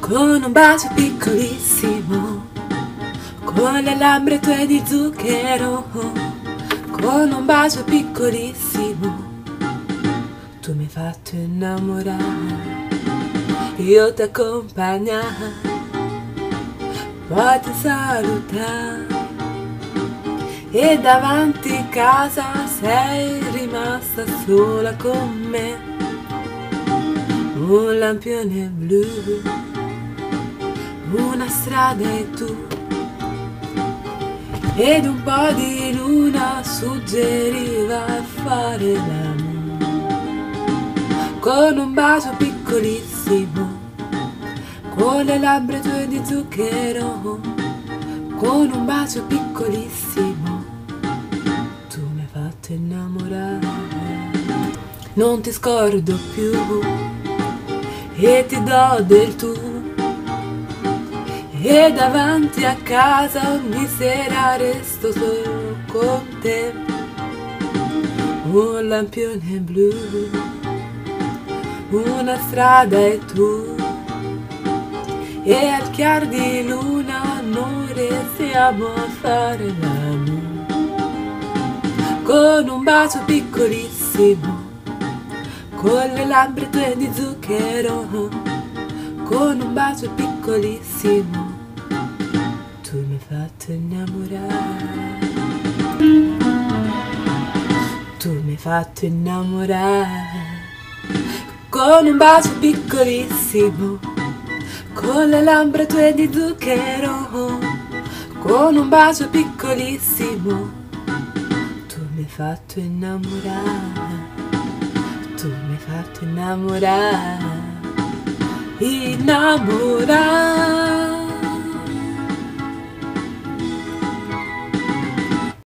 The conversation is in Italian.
con un bacio piccolissimo, con le labbra tue di zucchero, con un bacio piccolissimo, tu mi hai fatto innamorare, io ti accompagnare, poi ti salutare, e davanti casa sei rimasta sola con me, un lampione blu, una strada e tu, ed un po' di luna suggeriva a fare l'amore, con un bacio piccolissimo, con le labbra tue di zucchero, con un bacio piccolissimo, tu mi hai fatto innamorare, non ti scordo più e ti do del tu, e davanti a casa ogni sera resto solo con te, un lampione blu, una strada e tu, e al chiar di luna noi restiamo a fare l'amore, con un bacio piccolissimo, con le labbra tue di zucchero, con un bacio piccolissimo, tu mi hai fatto innamorare, tu mi hai fatto innamorare, con un bacio piccolissimo, con le labbra tue di zucchero, con un bacio piccolissimo, tu mi hai fatto innamorare, tu mi hai fatto innamorare, innamorare.